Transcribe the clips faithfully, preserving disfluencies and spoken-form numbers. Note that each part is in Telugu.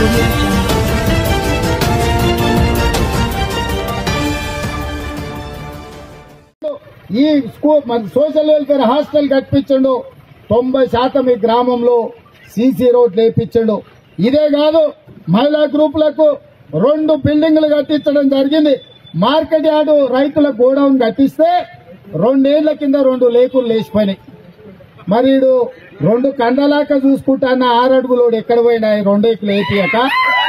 ఈ స్కూల్ సోషల్ వెల్ఫేర్ హాస్టల్ కట్టించండు, తొంభై శాతం ఈ గ్రామంలో సీసీ రోడ్లు వేయించండు. ఇదే కాదు, మహిళా గ్రూపులకు రెండు బిల్డింగ్లు కట్టించడం జరిగింది. మార్కెట్ యార్డు రైతుల గోడౌన్ కట్టిస్తే రెండేళ్ల కింద రెండు లేకులు లేచిపోయినాయి. మరి రెండు కండలాక చూసుకుంటాన్న ఆరడుగులోడు ఎక్కడ పోయినాయి రెండు ఎక్కలు వేపియక.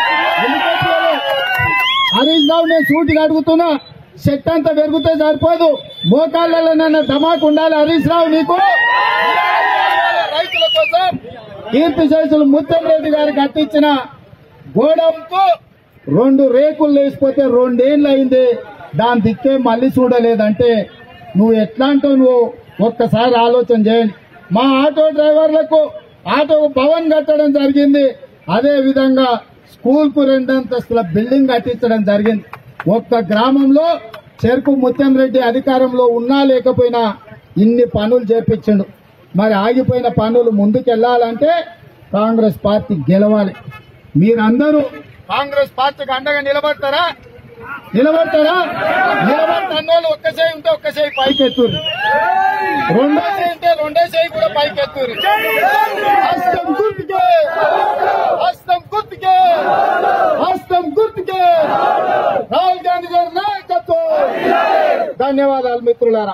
హరీష్ రావు నేను సూటిగా అడుగుతున్నా, చెట్టు అంతా పెరిగితే సరిపోదు, మోకాళ్ళలో నన్న ధమాకు ఉండాలి. హరీష్ రావు నీకు రైతుల కోసం కీర్తి శేషులు ముత్తం రెడ్డి గారు కట్టించిన గోడౌన్ కు రెండు రేకులు లేచిపోతే రెండేళ్లు అయింది, దాని దిక్కే మళ్లీ చూడలేదంటే నువ్వు ఎట్లాంటో నువ్వు ఒక్కసారి ఆలోచన చేయండి. మా ఆటో డ్రైవర్లకు ఆటో భవన్ కట్టడం జరిగింది. అదే విధంగా స్కూల్ కు రెండంతస్తుల బిల్డింగ్ కట్టించడం జరిగింది. ఒక్క గ్రామంలో చెరుకు ముత్యం రెడ్డి అధికారంలో ఉన్నా లేకపోయినా ఇన్ని పనులు చేపించండు. మరి ఆగిపోయిన పనులు ముందుకెళ్లాలంటే కాంగ్రెస్ పార్టీ గెలవాలి. మీరందరూ కాంగ్రెస్ పార్టీకి అండగా నిలబడతారా? నిలబడతారా? నిలబడతాన్నోళ్ళు ఒక్క చేయి ఉంటే ఒక్క చేయి పైకి ఎత్తురు, రెండో చేయి ఉంటే రెండో చేయి కూడా పైకి ఎత్తురు. హస్తం గుర్తుకే, హస్తం గుర్తుకే, హస్తం గుర్తుకే, రాహుల్ గాంధీ గారి నాయకత్వం. ధన్యవాదాలు మిత్రులారా.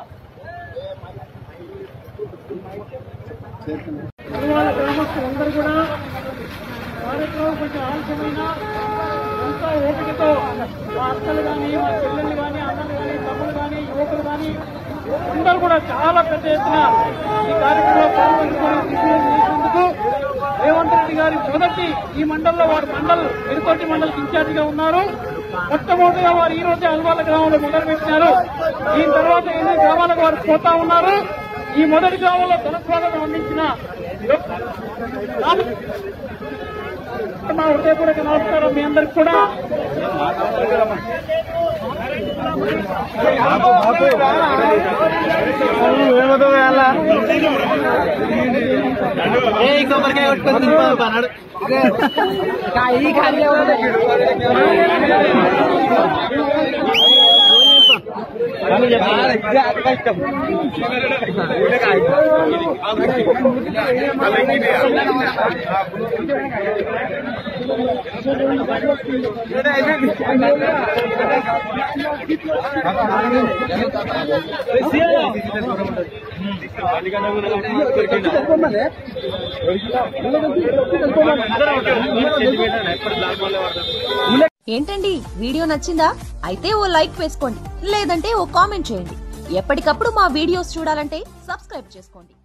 గ్రామస్తులందరూ కూడా కార్యక్రమం కొంచెం ఆలస్యమైన ఎంతో ఓపికతో మా అక్కలు కానీ, మా చెల్లెళ్ళు కానీ, అన్నలు కానీ, తమ్ములు కానీ, యువకులు కానీ అందరూ కూడా చాలా పెద్ద ఎత్తున ఈ కార్యక్రమంలో పాల్గొంటుకొని విజయం చేసినందుకు రేవంత్ రెడ్డి గారి మొదటి ఈ మండలంలో వారు మండల్ ఎరుకోటి మండలికి ఇన్ఛార్జిగా ఉన్నారు. మొట్టమొదటిగా వారు ఈ రోజే అల్వాల గ్రామంలో మొదలుపెట్టినారు. దీని తర్వాత ఎన్ని గ్రామాలకు వారు పోతా ఉన్నారు. ఈ మొదటి గ్రామంలో ధనస్వాగతం అందించిన మా హృదయపూర్వక నమస్కారం మీ అందరికి కూడా. ఏంటండి వీడియో నచ్చిందా? అయితే ఓ లైక్ వేసుకోండి, లేదంటే ఓ కామెంట్ చేయండి. ఎప్పటికప్పుడు మా వీడియోస్ చూడాలంటే సబ్స్క్రైబ్ చేసుకోండి.